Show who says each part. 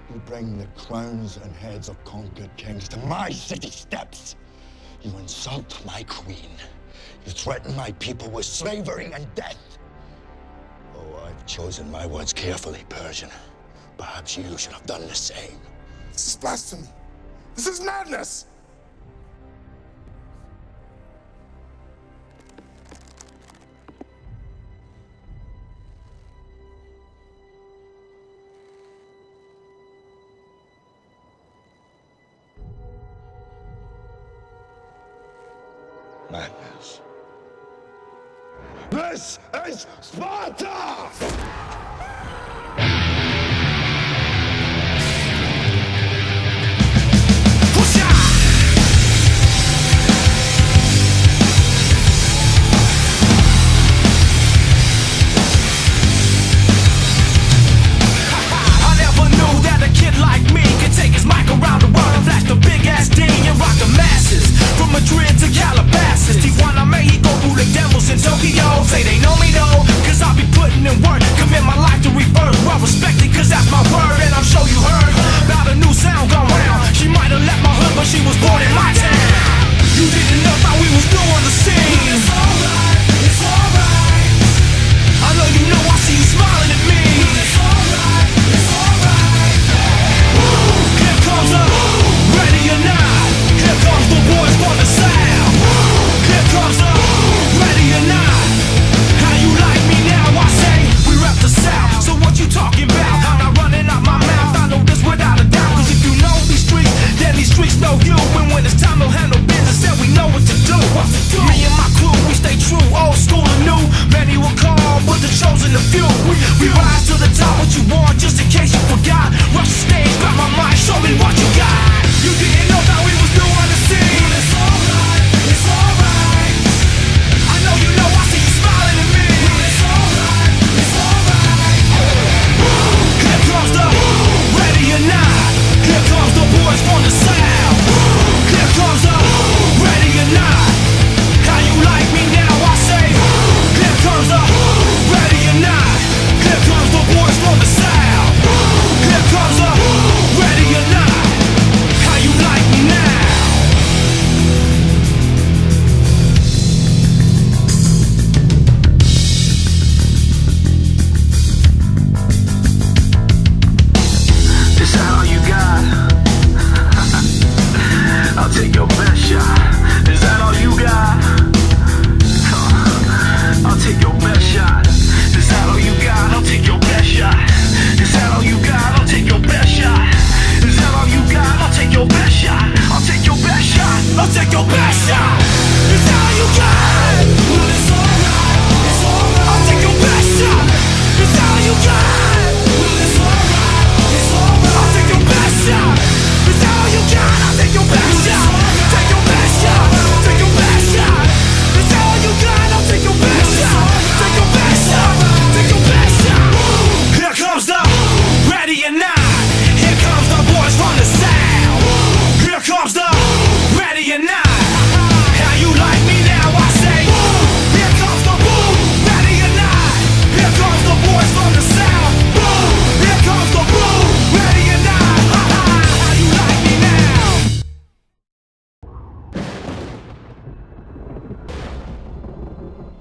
Speaker 1: You bring the crowns and heads of conquered kings to my city steps. You insult my queen. You threaten my people with slavery and death. Oh, I've chosen my words carefully, Persian. Perhaps you should have done the same.
Speaker 2: This is blasphemy. This is madness!
Speaker 1: Madness. This is Sparta!